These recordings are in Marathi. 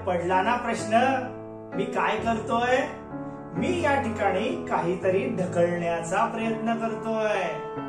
पडला ना प्रश्न, मी काय करतोय? मी या ठिकाणी काहीतरी ढकलण्याचा प्रयत्न करतोय.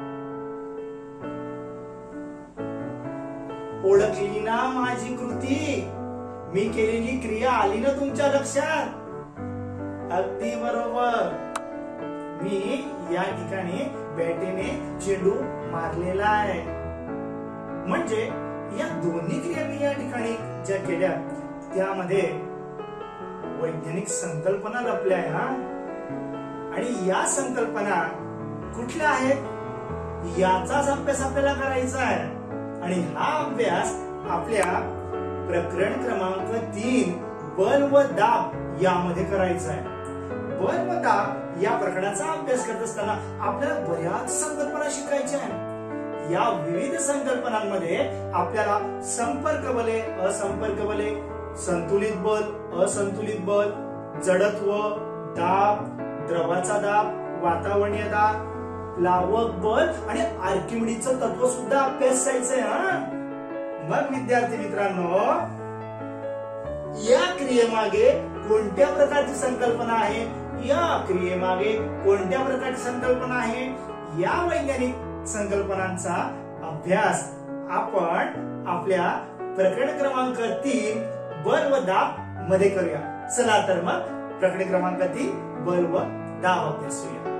ओळखली ना माझी कृती? मी केलेली क्रिया आली ना तुमच्या लक्षात? अगदी बरोबर. मी या ठिकाणी बॅटीने चेंडू मारलेला आहे. म्हणजे या दोन्ही क्रिया मी या ठिकाणी ज्या केल्या त्यामध्ये वैज्ञानिक संकल्पना लपल्या आहे. आणि या संकल्पना कुठल्या आहेत याचाच अभ्यास आपल्याला करायचा आहे. आणि हा अभ्यास आपल्या प्रकरण क्रमांक 3 बल व दाब यामध्ये करायचा आहे. बल व दाब या प्रकरणाचा अभ्यास करत असताना आपल्याला बऱ्याच संकल्पना शिकायच्या आहेत. या विविध संकल्पनांमध्ये आपल्याला संपर्क बले, असंपर्क बले, संतुलित बल, असंतुलित बल, जडत्व, दाब, द्रवाचा दाब, वातावरणीय दाब, प्लावक बल आणि आर्किमिडीचं तत्व सुद्धा अभ्यासायचंय. मग विद्यार्थी मित्रांनो, या क्रियेमागे कोणत्या प्रकारची संकल्पना आहे, या क्रियेमागे कोणत्या प्रकारची संकल्पना आहे, या वैज्ञानिक संकल्पनांचा अभ्यास आपण आपल्या प्रकरण क्रमांक 3 बल व दाब मध्ये करूया. चला तर मग प्रकरण क्रमांक 3 बल व दाब अभ्यासूया.